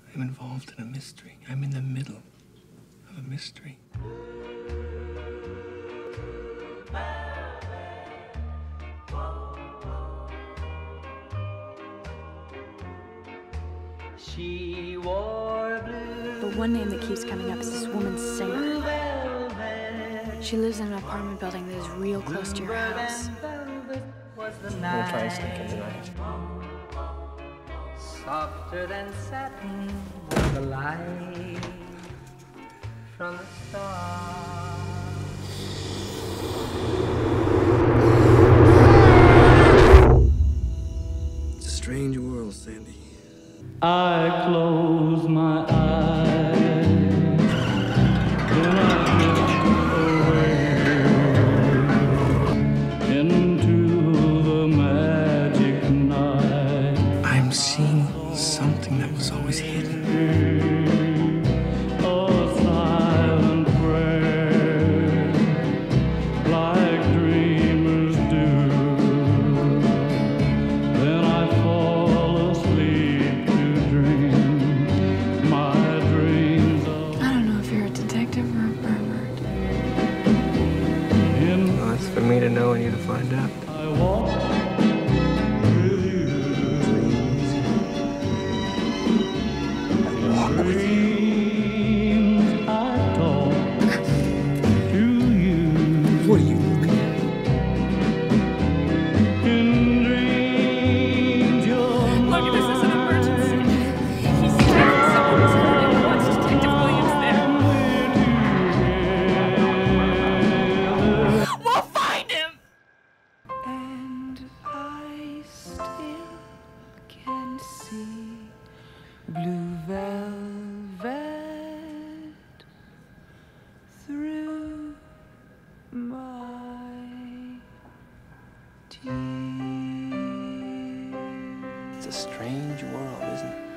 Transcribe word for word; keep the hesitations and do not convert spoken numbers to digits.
I'm involved in a mystery. I'm in the middle of a mystery. She wore blue. But one name that keeps coming up is this woman singer. She lives in an apartment building that is real close to your house. I'm gonna try and sneak in tonight. Softer than satin was the light from the stars. It's a strange world, Sandy. I close my eyes, then I drift away into the magic night. I'm seeing something that was always hidden. A silent prayer, like dreamers do. Then I fall asleep to dream my dreams of. I don't know if you're a detective or a pervert. In Well, that's for me to know and you to find out. I walk with you. Walk with you. Dreams I talk to you. What are you looking at? In dreams you're Look, this is an emergency. He's detecting someone who's hurting. He wants Detective Williams there. We'll find him! And I still can see blue velvet through my tears. It's a strange world, isn't it?